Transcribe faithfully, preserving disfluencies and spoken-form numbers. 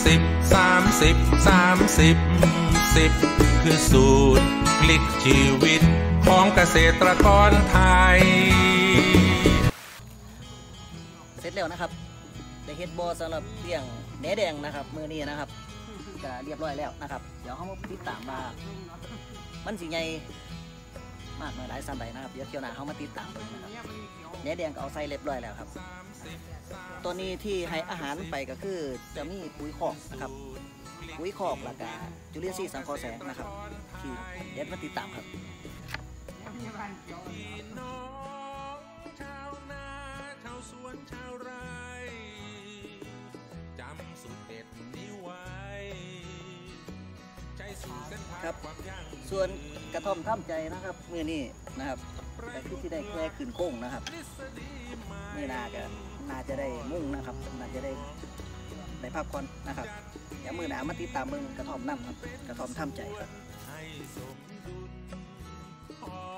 สิบสามสิบสามสิบสิบคือสูตรพลิกชีวิตของเกษตรกรไทยเสร็จแล้วนะครับได้เฮ็ดบ่อสำหรับเลี้ยงแหนแดงนะครับมือนี้นะครับก็เรียบร้อยแล้วนะครับเดี๋ยวเขามาติดตามว่ามันสิใหญ่มากน้อยหลายสันใดนะครับเดี๋ยวเที่ยวหน้าเขามาติดตามกันนะครับแหนแดงก็เอาใส่เรียบร้อยแล้วครับตัวนี้ที่ให้อาหารไปก็คือจะมีปุ๋ยคอกนะครับปุ๋ยคอกแล้วก็จุลินทรีย์สังเคราะห์แสงนะครับที่เดี๋ยวมาติดตามครับครับส่วนกระท่อมท่ามใจนะครับมือนี้นะครับแต่ที่ที่ได้แค่ขึ้นโค้งนะครับนี่นาก็น่าจะได้มุ่งนะครับน่าจะได้ได้พักผ่อนนะครับเดี๋ยวมือหนามาติดตามเบิ่งกระท่อมน้ำครับกระท่อมท่ามใจครับ